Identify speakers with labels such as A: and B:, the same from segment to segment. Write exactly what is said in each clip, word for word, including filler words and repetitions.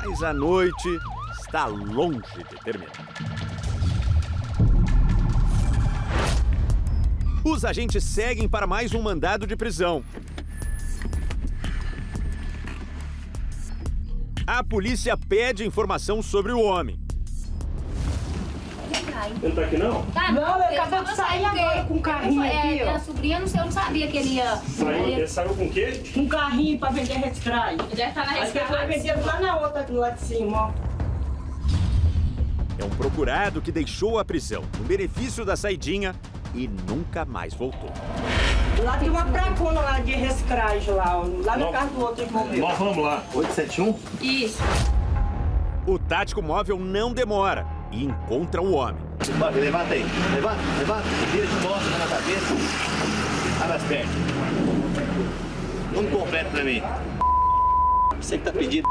A: Mas a noite está longe de terminar. Os agentes seguem para mais um mandado de prisão. A polícia pede informação sobre o homem.
B: Ele não tá aqui, não?
C: Tá, não, ele acabou de sair agora com um carrinho
B: é,
C: aqui, ó.
B: Minha sobrinha, não sei, eu não sabia que ele ia...
C: Saiu,
B: ele,
C: ele saiu com o quê? Um carrinho pra vender rescrai.
B: Ele deve estar na rescrai.
C: Aí você vai vender lá na outra, lá de cima, ó.
A: É um procurado que deixou a prisão no benefício da saidinha e nunca mais voltou.
C: Lá tem uma placona lá de rescragem lá, ó. Lá no carro do outro irmão meu.
D: Nós vamos lá. oito sete um?
B: Isso.
A: O tático móvel não demora e encontra o homem.
D: Levanta aí. Levanta, levanta. Vira de costas na cabeça. Abre as pernas. Nome completo pra mim. Você que tá pedindo.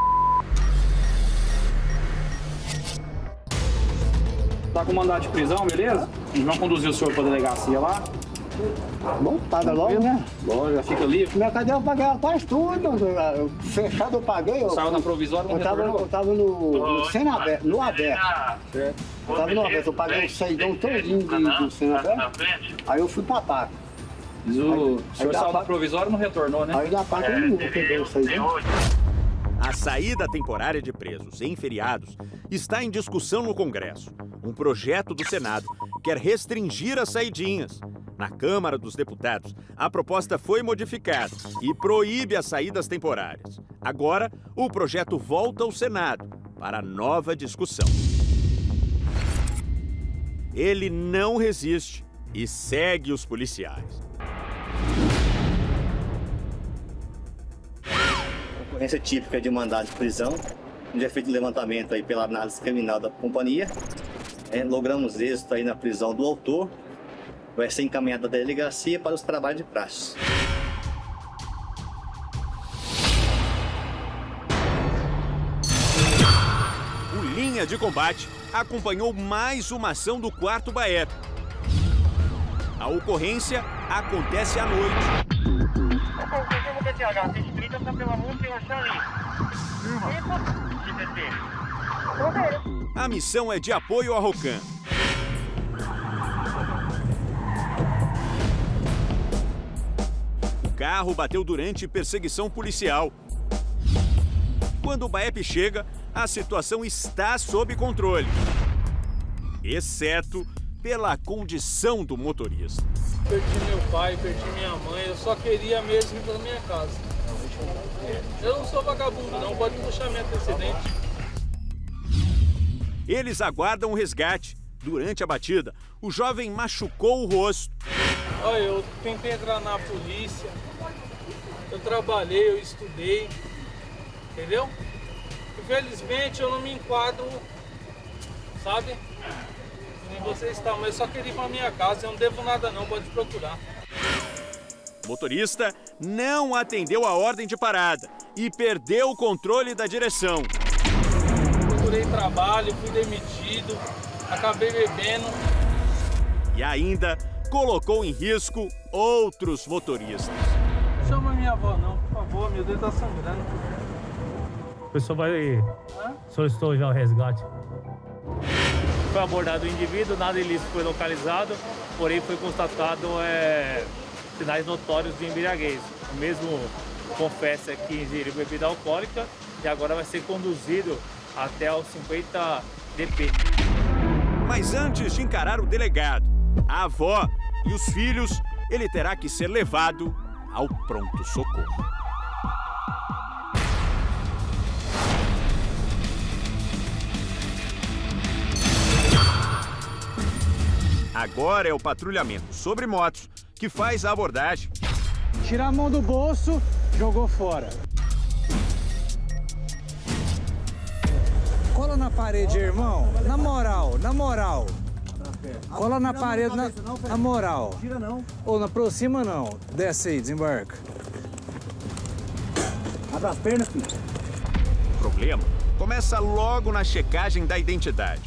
E: Tá com mandado de prisão, beleza? Eles vão conduzir o senhor pra delegacia lá.
F: Bom, paga logo, né?
E: Bom, já fica livre.
F: Minha cadeia eu paguei quase tudo. Fechado eu paguei. Eu,
E: Saiu na provisória, não
F: eu tava,
E: retornou?
F: eu tava no, no semi-aberto, no aberto. Certo? Eu tava no aberto, eu paguei o saidão todinho de, do semi-aberto. Aí eu fui pra paca.
E: Mas o
F: aí,
E: senhor
F: aí
E: saiu
F: da
E: na provisória e não retornou, né?
F: Aí da paca eu não peguei o saidão.
A: A saída temporária de presos em feriados está em discussão no Congresso. Um projeto do Senado quer restringir as saidinhas. Na Câmara dos Deputados, a proposta foi modificada e proíbe as saídas temporárias. Agora, o projeto volta ao Senado para nova discussão. Ele não resiste e segue os policiais.
D: Ocorrência típica de mandado de prisão, onde é feito levantamento aí pela análise criminal da companhia. É, logramos êxito aí na prisão do autor. Vai ser encaminhada da delegacia para os trabalhos de praxe.
A: O Linha de Combate acompanhou mais uma ação do quarto BAEP. A ocorrência acontece à noite. A missão é de apoio à Rocan. O carro bateu durante perseguição policial. Quando o BAEP chega, a situação está sob controle, exceto pela condição do motorista.
G: Perdi meu pai, perdi minha mãe, eu só queria mesmo ir para minha casa. Eu não sou vagabundo não, pode puxar minha antecedente.
A: Eles aguardam o resgate. Durante a batida, o jovem machucou o rosto.
G: Olha, eu tentei entrar na polícia, eu trabalhei, eu estudei, entendeu? Infelizmente eu não me enquadro, sabe? Nem você está, mas eu só queria ir para minha casa, eu não devo nada não, pode procurar.
A: O motorista não atendeu a ordem de parada e perdeu o controle da direção.
G: Procurei trabalho, fui demitido, acabei bebendo.
A: E ainda colocou em risco outros motoristas.
G: Não chama minha avó não, por favor, meu dedo tá sangrando.
H: O pessoal vai... solicitou já o resgate. Foi abordado o indivíduo, nada ilícito foi localizado, porém foi constatado é, sinais notórios de embriaguez. O mesmo confessa que ingeriu bebida alcoólica e agora vai ser conduzido até aos cinquenta D P.
A: Mas antes de encarar o delegado, a avó e os filhos, ele terá que ser levado ao pronto-socorro. Agora é o patrulhamento sobre motos que faz a abordagem.
I: Tira a mão do bolso, jogou fora. Cola na parede, irmão. Na moral, na moral. Cola na parede, na, na moral.
F: Tira não.
I: Ou não aproxima não. Desce aí, desembarca.
F: Abre as pernas, filho.
A: O problema começa logo na checagem da identidade.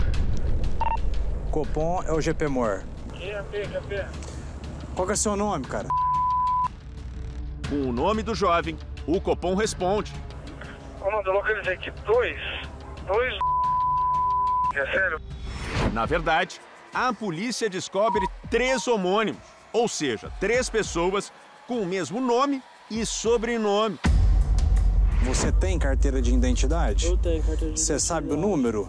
I: Copom é o G P Mor.
G: G P, G P.
I: Qual que é o seu nome, cara?
A: Com o nome do jovem, o Copom responde.
J: Comando, eu localizei aqui dois, dois... É sério?
A: Na verdade, a polícia descobre três homônimos, ou seja, três pessoas com o mesmo nome e sobrenome.
I: Você tem carteira de identidade?
K: Eu tenho carteira de
I: Você
K: identidade.
I: sabe o número?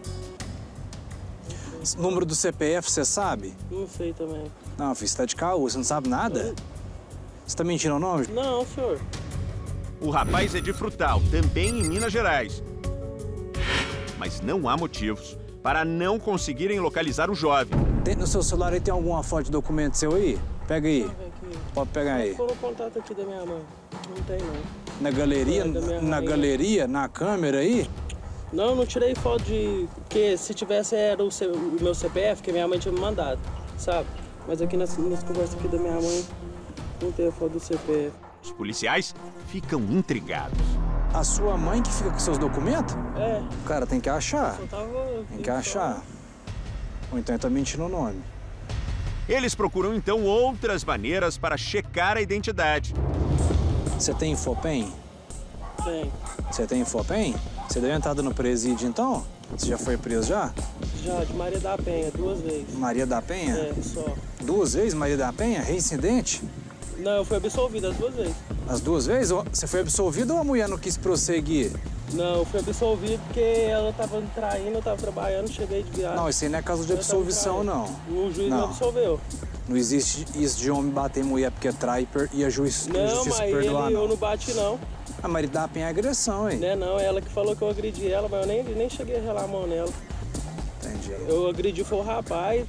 I: Número do C P F, você sabe?
K: Não sei também.
I: Não, filho, você tá de caô, você não sabe nada? Você tá mentindo o nome?
K: Não, senhor.
A: O rapaz é de Frutal, também em Minas Gerais. Mas não há motivos para não conseguirem localizar o jovem.
I: Tem, no seu celular aí tem alguma foto de documento seu aí? Pega aí. Pode pegar aí.
K: Foi no contato aqui da minha mãe. Não tem, não.
I: Na galeria?
K: É, da minha
I: na
K: mãe.
I: galeria? Na câmera aí?
K: Não, não tirei foto de... Porque se tivesse era o, C... o meu C P F, que minha mãe tinha me mandado, sabe? Mas aqui nas, nas conversas aqui da minha mãe, não tem a foto do C P F.
A: Os policiais ficam intrigados.
I: A sua mãe que fica com seus documentos?
K: É.
I: Cara, tem que achar.
K: Só tava...
I: Tem que achar. Ou então ele tá mentindo o nome.
A: Eles procuram, então, outras maneiras para checar a identidade.
I: Você tem Infopem?
K: Tem.
I: Você tem Infopem? Você deu entrada no presídio, então? Você já foi preso já?
K: Já, de Maria da Penha, duas vezes.
I: Maria da Penha?
K: É, só.
I: Duas vezes Maria da Penha? Reincidente?
K: Não, eu fui absolvido as duas vezes.
I: As duas vezes? Você foi absolvido ou a mulher não quis prosseguir?
K: Não, eu fui absolvido porque ela tava me traindo, eu tava trabalhando, cheguei de viagem.
I: Não, isso aí não é caso de absolvição, não.
K: O juiz
I: não.
K: não absolveu.
I: Não existe isso de homem bater mulher porque trai e a juiz,
K: Não,
I: justiça
K: mas
I: perdoar,
K: ele,
I: não.
K: eu não bati, não.
I: A Maria da Penha é agressão, hein?
K: Né, não, é ela que falou que eu agredi ela, mas eu nem, nem cheguei a relar a mão nela.
I: Entendi.
K: Eu agredi foi o rapaz.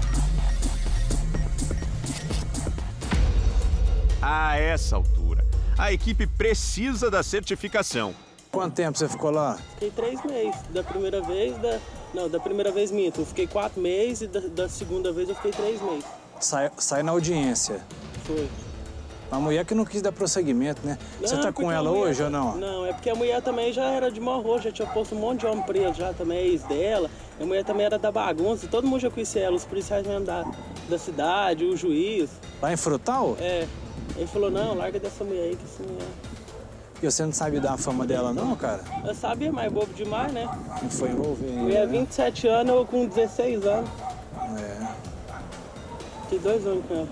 A: A essa altura, a equipe precisa da certificação.
I: Quanto tempo você ficou lá?
K: Fiquei três meses. Da primeira vez, da... Não, da primeira vez minto. Eu fiquei quatro meses e da, da segunda vez eu fiquei três meses.
I: Sai, sai na audiência.
K: Foi.
I: A mulher que não quis dar prosseguimento, né?
K: Não,
I: você tá com ela
K: mulher,
I: hoje ou não?
K: Não, é porque a mulher também já era de morro, já tinha posto um monte de homem preso já também, ex dela. A mulher também era da bagunça, todo mundo já conhecia ela, os policiais mesmo da, da cidade, o juiz.
I: Lá em Frutal?
K: É. Ele falou, não, larga dessa mulher aí, que essa mulher...
I: E você não sabe dar a fama dela não, cara?
K: Eu sabia, mas é bobo demais, né?
I: Não foi envolver.
K: Mulher, vinte e sete anos, eu com dezesseis anos.
I: É.
K: Fiquei dois anos com ela.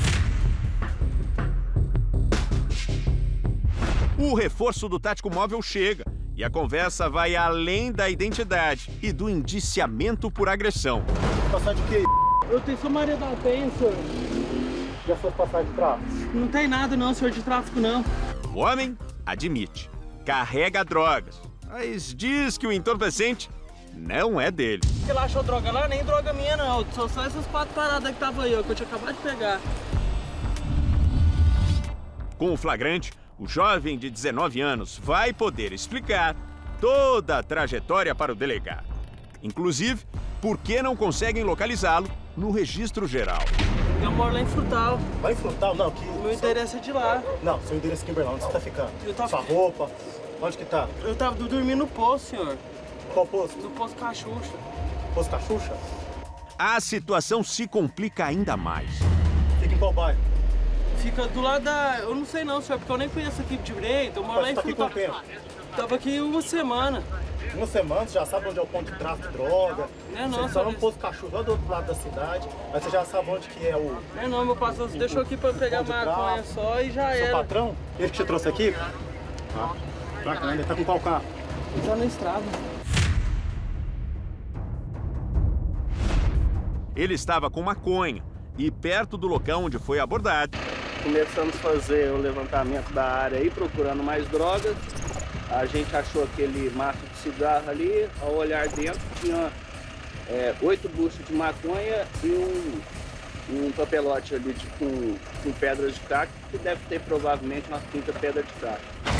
A: O reforço do tático móvel chega e a conversa vai além da identidade e do indiciamento por agressão.
F: Passar de quê?
K: Eu tenho só Maria da Penha, senhor.
F: Já foi passar de tráfico?
K: Não tem nada não, senhor, de tráfico não.
A: O homem admite, carrega drogas, mas diz que o entorpecente não é dele.
K: Ele achou droga lá? Nem droga minha não, só só essas quatro paradas que tava aí, ó, que eu tinha acabado de pegar.
A: Com o flagrante, o jovem de dezenove anos vai poder explicar toda a trajetória para o delegado. Inclusive, por que não conseguem localizá-lo no registro geral.
K: Eu moro lá em Frutal.
F: Lá em Frutal? Não, que...
K: O meu endereço é de lá.
F: Não, seu endereço aqui em Berlândia, onde você tá ficando?
K: Eu tava...
F: Sua roupa? Onde que tá?
K: Eu tava dormindo no posto, senhor.
F: Qual posto?
K: No posto Cachucha.
F: Posto Cachucha?
A: A situação se complica ainda mais.
F: Fica em qual bairro?
K: Fica do lado da... Eu não sei não, senhor, porque eu nem conheço aqui direito. Eu moro
F: Mas
K: lá em
F: tá aqui
K: Frutal.
F: quanto tempo?
K: Tava aqui uma semana.
F: Uma semana, você já sabe onde é o ponto de tráfico de droga.
K: Não é não,
F: você só
K: só
F: no posto Cachucha, lá do outro lado da cidade. Mas você já sabe onde que é o...
K: Não é não, meu pastor deixou aqui pra eu pegar maconha só e já
F: Seu
K: era.
F: patrão? Ele que te trouxe aqui? Ah, bacana. Ele tá com qual carro?
K: Ele tá na estrada.
A: Ele estava com maconha e perto do local onde foi abordado.
L: Começamos a fazer o levantamento da área aí, procurando mais drogas. A gente achou aquele maço de cigarro ali, ao olhar dentro tinha é, oito buchas de maconha e um, um papelote ali de, com, com pedras de crack, que deve ter provavelmente umas quinta pedras de crack.